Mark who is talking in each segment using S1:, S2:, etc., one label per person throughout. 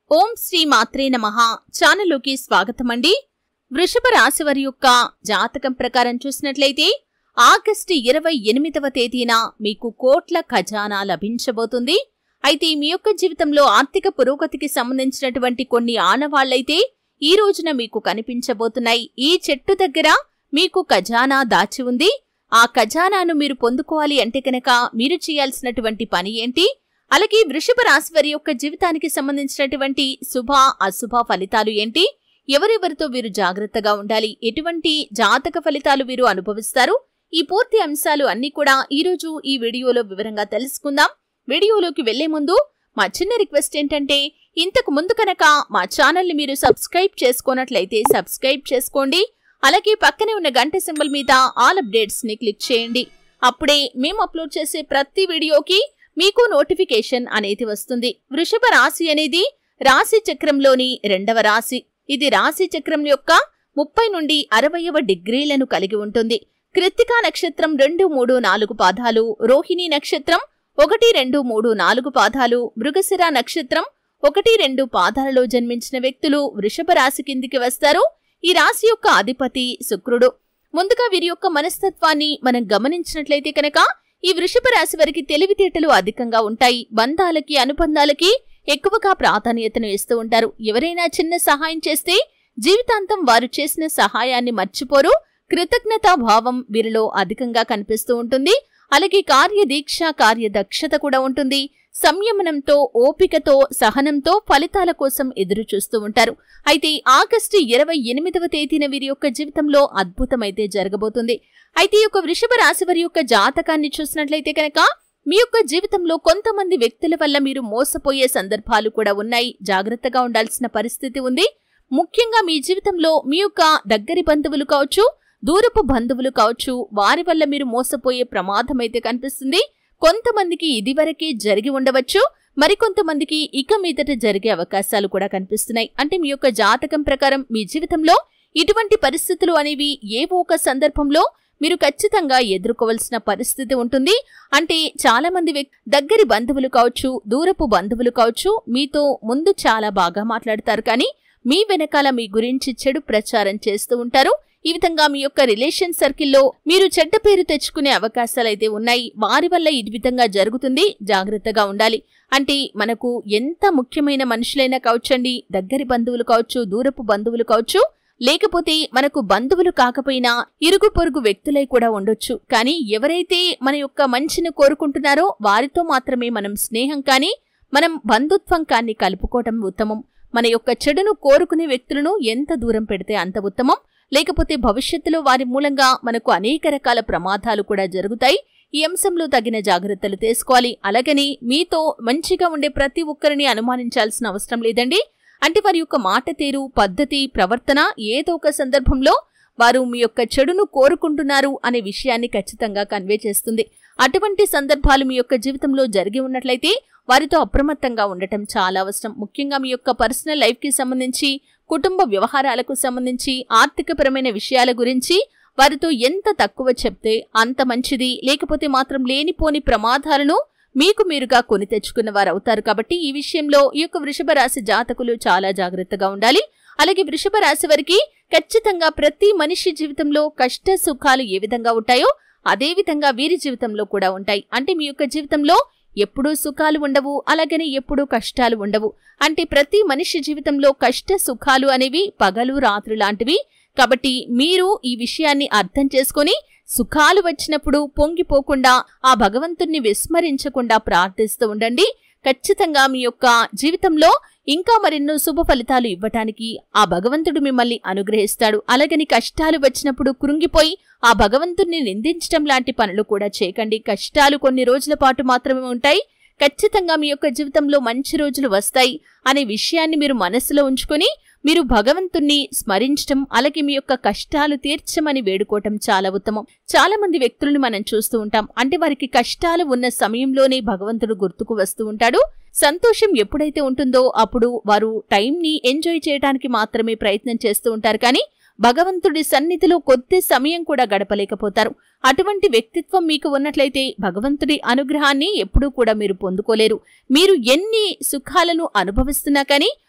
S1: ఓం శ్రీ మాత్రే నమః ఛానల్లోకి స్వాగతమండి. వృషభ రాశి వారి యొక్క జాతకం ప్రకారం చూసినట్లయితే ఆగస్టు 28వ తేదీన మీకు కోట్ల ఖజానా లభించబోతుంది. అయితే మీ యొక్క జీవితంలో ఆర్థిక పురోగతికి సంబంధించినటువంటి కొన్ని ఆనవాళ్లైతే ఈ రోజున మీకు కనిపించబోతున్నాయి. ఈ చెట్టు దగ్గర మీకు ఖజానా దాచి ఉంది. ఆ ఖజానాను మీరు పొందుకోవాలి అంటే కనుక మీరు చేయాల్సినటువంటి పని ఏంటి, అలాగే వృషభ రాశి వారి యొక్క జీవితానికి సంబంధించినటువంటి శుభ అశుభ ఫలితాలు ఏంటి, ఎవరెవరితో వీరు జాగ్రత్తగా ఉండాలి, ఎటువంటి జాతక ఫలితాలు వీరు అనుభవిస్తారు, ఈ పూర్తి అంశాలు అన్ని కూడా ఈరోజు ఈ వీడియోలో వివరంగా తెలుసుకుందాం. వీడియోలోకి వెళ్లే ముందు మా చిన్న రిక్వెస్ట్ ఏంటంటే, ఇంతకు ముందు కనుక మా ఛానల్ని మీరు సబ్స్క్రైబ్ చేసుకున్నట్లయితే సబ్స్క్రైబ్ చేసుకోండి. అలాగే పక్కనే ఉన్న గంట సింబల్ మీద ఆల్ అప్డేట్స్ ని క్లిక్ చేయండి. అప్పుడే మేము అప్లోడ్ చేసే ప్రతి వీడియోకి మీకు నోటిఫికేషన్ అనేది వస్తుంది. వృషభ రాశి అనేది రాశి చక్రంలోని 2వ రాశి. ఇది రాశి చక్రం యొక్క 30 నుండి 60వ డిగ్రీలను కలిగి ఉంటుంది. కృత్తికా నక్షత్రం 2, 3, 4 పాదాలు, రోహిణి నక్షత్రం 1, 2, 3, 4 పాదాలు, మృగశిర నక్షత్రం 1, 2 పాదాలలో జన్మించిన వ్యక్తులు వృషభ రాశి కిందికి వస్తారు. ఈ రాశి యొక్క అధిపతి శుక్రుడు. ముందుగా వీరి యొక్క మనస్తత్వాన్ని మనం గమనించినట్లయితే కనుక ఈ వృషభ రాశి వారికి తెలివితేటలు అధికంగా ఉంటాయి. బంధాలకి అనుబంధాలకి ఎక్కువగా ప్రాధాన్యతను ఇస్తూ ఉంటారు. ఎవరైనా చిన్న సహాయం చేస్తే జీవితాంతం వారు చేసిన సహాయాన్ని మర్చిపోరు. కృతజ్ఞతా భావం వీరిలో అధికంగా కనిపిస్తూ ఉంటుంది. అలాగే కార్యదీక్ష కార్యదక్షత కూడా ఉంటుంది. సంయమనంతో, ఓపికతో, సహనంతో ఫలితాల కోసం ఎదురు చూస్తూ ఉంటారు. అయితే ఆగస్టు 28వ తేదీన వీరి యొక్క జీవితంలో అద్భుతమైతే జరగబోతుంది. అయితే ఈ యొక్క వృషభ రాశి వారి యొక్క జాతకాన్ని చూసినట్లయితే కనుక మీ యొక్క జీవితంలో కొంతమంది వ్యక్తుల వల్ల మీరు మోసపోయే సందర్భాలు కూడా ఉన్నాయి. జాగ్రత్తగా ఉండాల్సిన పరిస్థితి ఉంది. ముఖ్యంగా మీ జీవితంలో మీ యొక్క దగ్గరి బంధువులు కావచ్చు, దూరపు బంధువులు కావచ్చు, వారి వల్ల మీరు మోసపోయే ప్రమాదం అయితే కనిపిస్తుంది. కొంతమందికి ఇదివరకే జరిగి ఉండవచ్చు, మరికొంతమందికి ఇక మీదట జరిగే అవకాశాలు కూడా కనిపిస్తున్నాయి. అంటే మీ యొక్క జాతకం ప్రకారం మీ జీవితంలో ఇటువంటి పరిస్థితులు అనేవి ఏవో ఒక సందర్భంలో మీరు ఖచ్చితంగా ఎదుర్కోవాల్సిన పరిస్థితి ఉంటుంది. అంటే చాలా మంది దగ్గరి బంధువులు కావచ్చు, దూరపు బంధువులు కావచ్చు, మీతో ముందు చాలా బాగా మాట్లాడతారు, కానీ మీ వెనకాల మీ గురించి చెడు ప్రచారం చేస్తూ ఉంటారు. ఈ విధంగా మీ యొక్క రిలేషన్ సర్కిల్లో మీరు చెడ్డ పేరు తెచ్చుకునే అవకాశాలైతే ఉన్నాయి. వారి వల్ల ఈ విధంగా జరుగుతుంది. జాగ్రత్తగా ఉండాలి. అంటే మనకు ఎంత ముఖ్యమైన మనుషులైనా కావచ్చండి, దగ్గరి బంధువులు కావచ్చు, దూరపు బంధువులు కావచ్చు, లేకపోతే మనకు బంధువులు కాకపోయినా ఇరుగు పొరుగు వ్యక్తులై కూడా ఉండొచ్చు. కానీ ఎవరైతే మన యొక్క మంచిని కోరుకుంటున్నారో వారితో మాత్రమే మనం స్నేహం కానీ మనం బంధుత్వం కానీ కలుపుకోవటం ఉత్తమం. మన యొక్క చెడును కోరుకునే వ్యక్తులను ఎంత దూరం పెడితే అంత ఉత్తమం. లేకపోతే భవిష్యత్తులో వారి మూలంగా మనకు అనేక రకాల ప్రమాదాలు కూడా జరుగుతాయి. ఈ అంశంలో తగిన జాగ్రత్తలు తీసుకోవాలి. అలాగని మీతో మంచిగా ఉండే ప్రతి ఒక్కరిని అనుమానించాల్సిన అవసరం లేదండి. అంటే వారి యొక్క మాట తీరు, పద్ధతి, ప్రవర్తన ఏదో ఒక సందర్భంలో వారు మీ యొక్క చెడును కోరుకుంటున్నారు అనే విషయాన్ని ఖచ్చితంగా కన్వే చేస్తుంది. అటువంటి సందర్భాలు మీ యొక్క జీవితంలో జరిగి ఉన్నట్లయితే వారితో అప్రమత్తంగా ఉండటం చాలా అవసరం. ముఖ్యంగా మీ యొక్క పర్సనల్ లైఫ్కి సంబంధించి, కుటుంబ వ్యవహారాలకు సంబంధించి, ఆర్థికపరమైన విషయాల గురించి వారితో ఎంత తక్కువ చెప్తే అంత మంచిది. లేకపోతే మాత్రం లేనిపోని ప్రమాదాలను మీకు మీరుగా కొని తెచ్చుకున్న వారు అవుతారు. కాబట్టి ఈ విషయంలో ఈ యొక్క వృషభ రాశి జాతకులు చాలా జాగ్రత్తగా ఉండాలి. అలాగే వృషభ రాశి వారికి ఖచ్చితంగా ప్రతి మనిషి జీవితంలో కష్ట సుఖాలు ఏ విధంగా ఉంటాయో అదే విధంగా వీరి జీవితంలో కూడా ఉంటాయి. అంటే మీ యొక్క జీవితంలో ఎప్పుడూ సుఖాలు ఉండవు, అలాగనే ఎప్పుడూ కష్టాలు ఉండవు. అంటే ప్రతి మనిషి జీవితంలో కష్ట సుఖాలు అనేవి పగలు రాత్రి లాంటివి. కాబట్టి మీరు ఈ విషయాన్ని అర్థం చేసుకొని సుఖాలు వచ్చినప్పుడు పొంగిపోకుండా ఆ భగవంతుణ్ణి విస్మరించకుండా ప్రార్థిస్తూ ఉండండి. ఖచ్చితంగా మీ యొక్క జీవితంలో ఇంకా మరెన్నో శుభ ఫలితాలు ఇవ్వటానికి ఆ భగవంతుడు మిమ్మల్ని అనుగ్రహిస్తాడు. అలాగని కష్టాలు వచ్చినప్పుడు కృంగిపోయి ఆ భగవంతుణ్ణి నిందించడం లాంటి పనులు కూడా చేయకండి. కష్టాలు కొన్ని రోజుల పాటు మాత్రమే ఉంటాయి. ఖచ్చితంగా మీ యొక్క జీవితంలో మంచి రోజులు వస్తాయి అనే విషయాన్ని మీరు మనసులో ఉంచుకొని మీరు భగవంతుణ్ణి స్మరించటం, అలాగే మీ యొక్క కష్టాలు తీర్చమని వేడుకోవటం చాలా ఉత్తమం. చాలా మంది వ్యక్తులను మనం చూస్తూ ఉంటాం. అంటే వారికి కష్టాలు ఉన్న సమయంలోనే భగవంతుడు గుర్తుకు వస్తూ ఉంటాడు. సంతోషం ఎప్పుడైతే ఉంటుందో అప్పుడు వారు టైంని ఎంజాయ్ చేయడానికి మాత్రమే ప్రయత్నం చేస్తూ ఉంటారు, కానీ భగవంతుడి సన్నిధిలో కొద్ది సమయం కూడా గడపలేకపోతారు. అటువంటి వ్యక్తిత్వం మీకు ఉన్నట్లయితే భగవంతుడి అనుగ్రహాన్ని ఎప్పుడూ కూడా మీరు పొందుకోలేరు. మీరు ఎన్ని సుఖాలను అనుభవిస్తున్నా కానీ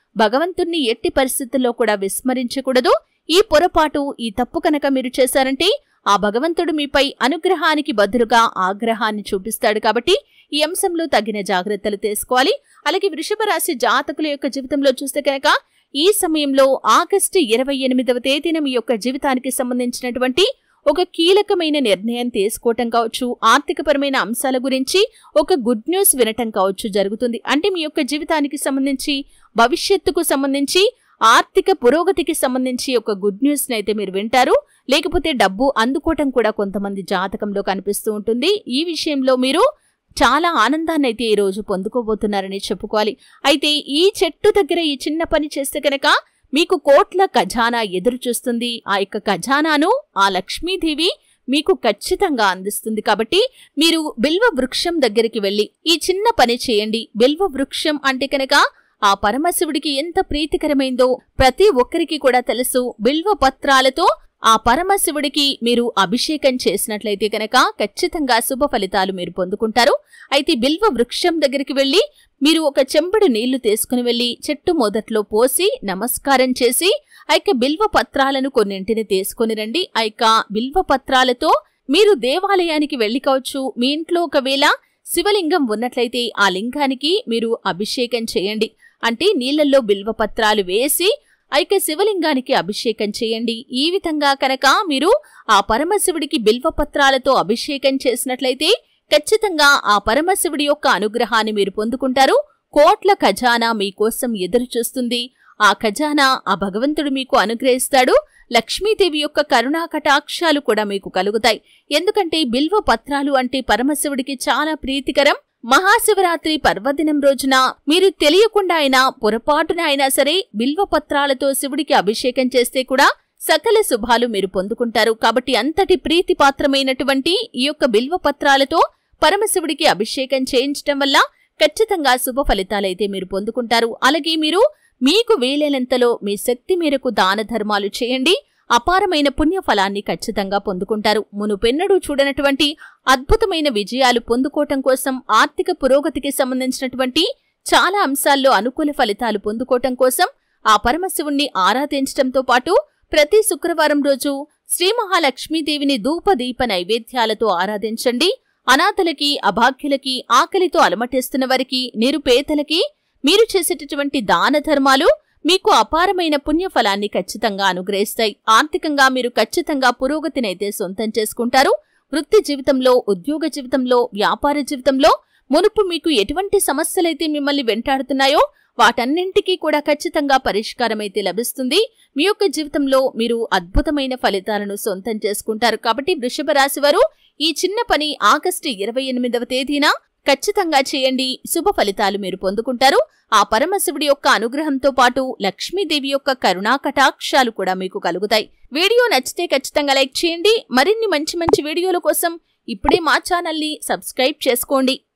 S1: భగవంతుణ్ణి ఎట్టి పరిస్థితుల్లో కూడా విస్మరించకూడదు. ఈ పొరపాటు, ఈ తప్పు కనుక మీరు చేశారంటే ఆ భగవంతుడు మీపై అనుగ్రహానికి బదులుగా ఆగ్రహాన్ని చూపిస్తాడు. కాబట్టి ఈ అంశంలో తగిన జాగ్రత్తలు తీసుకోవాలి. అలాగే వృషభ రాశి జాతకుల యొక్క జీవితంలో చూస్తే కనుక ఈ సమయంలో ఆగస్టు 28వ తేదీన మీ యొక్క జీవితానికి సంబంధించినటువంటి ఒక కీలకమైన నిర్ణయం తీసుకోవటం కావచ్చు, ఆర్థికపరమైన అంశాల గురించి ఒక గుడ్ న్యూస్ వినటం కావచ్చు జరుగుతుంది. అంటే మీ యొక్క జీవితానికి సంబంధించి, భవిష్యత్తుకు సంబంధించి, ఆర్థిక పురోగతికి సంబంధించి ఒక గుడ్ న్యూస్ అయితే మీరు వింటారు. లేకపోతే డబ్బు అందుకోవటం కూడా కొంతమంది జాతకంలో కనిపిస్తూ ఉంటుంది. ఈ విషయంలో మీరు చాలా ఆనందాన్ని అయితే ఈ రోజు పొందుకోబోతున్నారని చెప్పుకోవాలి. అయితే ఈ చెట్టు దగ్గర ఈ చిన్న పని చేస్తే కనుక మీకు కోట్ల ఖజానా ఎదురు చూస్తుంది. ఆ యొక్క ఖజానాను ఆ లక్ష్మీదేవి మీకు ఖచ్చితంగా అందిస్తుంది. కాబట్టి మీరు బిల్వ వృక్షం దగ్గరికి వెళ్లి ఈ చిన్న పని చేయండి. బిల్వ వృక్షం అంటే కనుక ఆ పరమశివుడికి ఎంత ప్రీతికరమైందో ప్రతి ఒక్కరికి కూడా తెలుసు. బిల్వ పత్రాలతో ఆ పరమశివుడికి మీరు అభిషేకం చేసినట్లయితే కనుక ఖచ్చితంగా శుభ ఫలితాలు మీరు పొందుకుంటారు. అయితే బిల్వ వృక్షం దగ్గరికి వెళ్లి మీరు ఒక చెంబుడు నీళ్లు తీసుకుని వెళ్లి చెట్టు మొదట్లో పోసి నమస్కారం చేసి ఆ యొక్క బిల్వ పత్రాలను కొన్నింటిని తీసుకుని రండి. ఆ యొక్క బిల్వ పత్రాలతో మీరు దేవాలయానికి వెళ్లి కావచ్చు, మీ ఇంట్లో ఒకవేళ శివలింగం ఉన్నట్లయితే ఆ లింగానికి మీరు అభిషేకం చేయండి. అంటే నీళ్లలో బిల్వ పత్రాలు వేసి ఆ యొక్క శివలింగానికి అభిషేకం చేయండి. ఈ విధంగా కనుక మీరు ఆ పరమశివుడికి బిల్వపత్రాలతో అభిషేకం చేసినట్లయితే ఖచ్చితంగా ఆ పరమశివుడి యొక్క అనుగ్రహాన్ని మీరు పొందుకుంటారు. కోట్ల ఖజానా మీకోసం ఎదురు చూస్తుంది. ఆ ఖజానా ఆ భగవంతుడు మీకు అనుగ్రహిస్తాడు. లక్ష్మీదేవి యొక్క కరుణా కటాక్షాలు కూడా మీకు కలుగుతాయి. ఎందుకంటే బిల్వ పత్రాలు అంటే పరమశివుడికి చాలా ప్రీతికరం. మహాశివరాత్రి పర్వదినం రోజున మీరు తెలియకుండా అయినా, పొరపాటున అయినా సరే బిల్వపత్రాలతో శివుడికి అభిషేకం చేస్తే కూడా సకల శుభాలు మీరు పొందుకుంటారు. కాబట్టి అంతటి ప్రీతిపాత్రమైనటువంటి ఈ యొక్క బిల్వపత్రాలతో పరమశివుడికి అభిషేకం చేయించటం వల్ల ఖచ్చితంగా శుభ ఫలితాలైతే మీరు పొందుకుంటారు. అలాగే మీరు మీకు వీలైనంతలో మీ శక్తి మేరకు దాన ధర్మాలు చేయండి. అపారమైన పుణ్యఫలాన్ని ఖచ్చితంగా పొందుకుంటారు. మునుపెన్నడూ చూడనటువంటి అద్భుతమైన విజయాలు పొందుకోవటం కోసం, ఆర్థిక పురోగతికి సంబంధించినటువంటి చాలా అంశాల్లో అనుకూల ఫలితాలు పొందుకోవటం కోసం ఆ పరమశివుణ్ణి ఆరాధించటంతో పాటు ప్రతి శుక్రవారం రోజు శ్రీ మహాలక్ష్మీదేవిని ధూపదీప నైవేద్యాలతో ఆరాధించండి. అనాథలకి, అభాగ్యులకి, ఆకలితో అలమటిస్తున్న వారికి, నిరుపేదలకి మీరు చేసేటటువంటి దాన ధర్మాలు మీకు అపారమైన పుణ్యఫలాన్ని ఖచ్చితంగా అనుగ్రహిస్తాయి. ఆర్థికంగా మీరు ఖచ్చితంగా పురోగతినైతే సొంతం చేసుకుంటారు. వృత్తి జీవితంలో, ఉద్యోగ జీవితంలో, వ్యాపార జీవితంలో మునుపు మీకు ఎటువంటి సమస్యలైతే మిమ్మల్ని వెంటాడుతున్నాయో వాటన్నింటికీ కూడా ఖచ్చితంగా పరిష్కారమైతే లభిస్తుంది. మీ యొక్క జీవితంలో మీరు అద్భుతమైన ఫలితాలను సొంతం చేసుకుంటారు. కాబట్టి వృషభ రాశి వారు ఈ చిన్న పని ఆగస్టు 28వ తేదీన ఖచ్చితంగా చేయండి. శుభ ఫలితాలు మీరు పొందుకుంటారు. ఆ పరమశివుడి యొక్క అనుగ్రహంతో పాటు లక్ష్మీదేవి యొక్క కరుణా కటాక్షాలు కూడా మీకు కలుగుతాయి. వీడియో నచ్చితే ఖచ్చితంగా లైక్ చేయండి. మరిన్ని మంచి మంచి వీడియోల కోసం ఇప్పుడే మా ఛానల్ని సబ్స్క్రైబ్ చేసుకోండి.